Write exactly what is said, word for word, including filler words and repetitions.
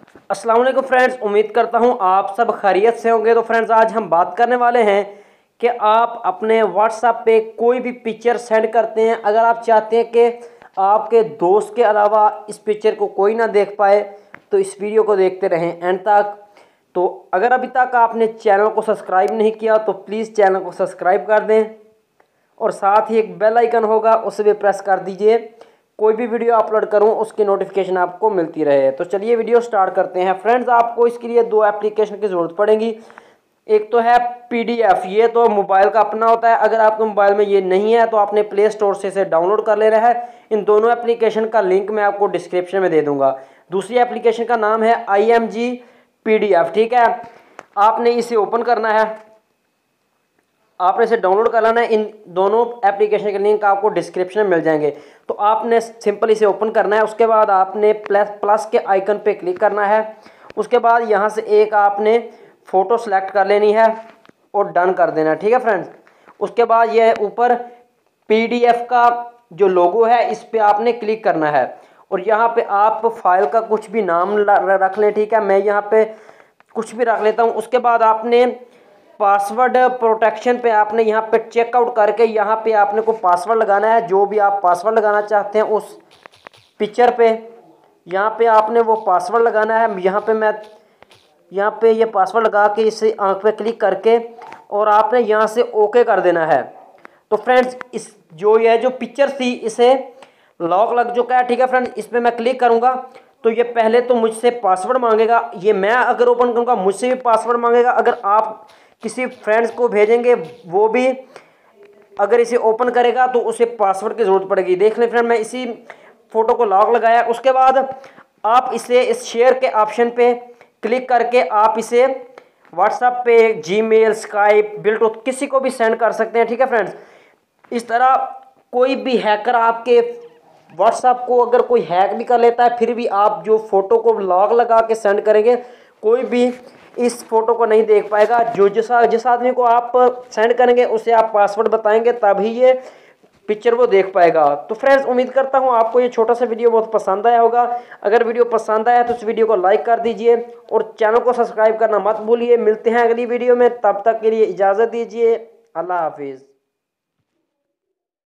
अस्सलाम वालेकुम फ्रेंड्स, उम्मीद करता हूँ आप सब खैरियत से होंगे। तो फ्रेंड्स, आज हम बात करने वाले हैं कि आप अपने व्हाट्सएप पे कोई भी पिक्चर सेंड करते हैं, अगर आप चाहते हैं कि आपके दोस्त के अलावा इस पिक्चर को कोई ना देख पाए तो इस वीडियो को देखते रहें एंड तक। तो अगर अभी तक आपने चैनल को सब्सक्राइब नहीं किया तो प्लीज़ चैनल को सब्सक्राइब कर दें और साथ ही एक बेल आइकन होगा उसे भी प्रेस कर दीजिए, कोई भी वीडियो अपलोड करूं उसकी नोटिफिकेशन आपको मिलती रहे। तो चलिए वीडियो स्टार्ट करते हैं। फ्रेंड्स, आपको इसके लिए दो एप्लीकेशन की ज़रूरत पड़ेगी। एक तो है पीडीएफ, ये तो मोबाइल का अपना होता है। अगर आपके मोबाइल में ये नहीं है तो आपने प्ले स्टोर से इसे डाउनलोड कर लेना है। इन दोनों एप्लीकेशन का लिंक मैं आपको डिस्क्रिप्शन में दे दूंगा। दूसरी एप्लीकेशन का नाम है I M G P D F, ठीक है। आपने इसे ओपन करना है, आपने इसे डाउनलोड कर लेना है। इन दोनों एप्लीकेशन के लिंक आपको डिस्क्रिप्शन में मिल जाएंगे। तो आपने सिंपल इसे ओपन करना है। उसके बाद आपने प्लस प्लस के आइकन पे क्लिक करना है। उसके बाद यहाँ से एक आपने फ़ोटो सेलेक्ट कर लेनी है और डन कर देना है, ठीक है फ्रेंड्स। उसके बाद ये ऊपर पीडीएफ का जो लोगो है इस पर आपने क्लिक करना है और यहाँ पे आप फाइल का कुछ भी नाम रख लें, ठीक है। मैं यहाँ पे कुछ भी रख लेता हूँ। उसके बाद आपने पासवर्ड प्रोटेक्शन पे आपने यहाँ पे चेकआउट करके यहाँ पे आपने को पासवर्ड लगाना है, जो भी आप पासवर्ड लगाना चाहते हैं उस पिक्चर पे यहाँ पे आपने वो पासवर्ड लगाना है। यहाँ पे मैं यहाँ पे ये पासवर्ड लगा के इसे आंख पे क्लिक करके और आपने यहाँ से ओके कर देना है। तो फ्रेंड्स, इस जो ये जो पिक्चर थी इसे लॉक लग चुका है, ठीक है फ्रेंड्स। इस पर मैं क्लिक करूँगा तो ये पहले तो मुझसे पासवर्ड मांगेगा। ये मैं अगर ओपन करूँगा मुझसे भी पासवर्ड मांगेगा। अगर आप किसी फ्रेंड्स को भेजेंगे वो भी अगर इसे ओपन करेगा तो उसे पासवर्ड की ज़रूरत पड़ेगी। देख लें फ्रेंड, मैं इसी फ़ोटो को लॉक लगाया। उसके बाद आप इसे इस शेयर के ऑप्शन पे क्लिक करके आप इसे व्हाट्सएप पे, जीमेल, स्काइप, ब्लूटूथ किसी को भी सेंड कर सकते हैं, ठीक है फ्रेंड्स। इस तरह कोई भी हैकर आपके व्हाट्सएप को अगर कोई हैक भी कर लेता है, फिर भी आप जो फ़ोटो को लॉक लगा के सेंड करेंगे कोई भी इस फोटो को नहीं देख पाएगा। जो जिस जिस आदमी को आप सेंड करेंगे उसे आप पासवर्ड बताएंगे तभी ये पिक्चर वो देख पाएगा। तो फ्रेंड्स, उम्मीद करता हूँ आपको ये छोटा सा वीडियो बहुत पसंद आया होगा। अगर वीडियो पसंद आया तो इस वीडियो को लाइक कर दीजिए और चैनल को सब्सक्राइब करना मत भूलिए। मिलते हैं अगली वीडियो में, तब तक के लिए इजाज़त दीजिए। अल्लाह हाफिज़।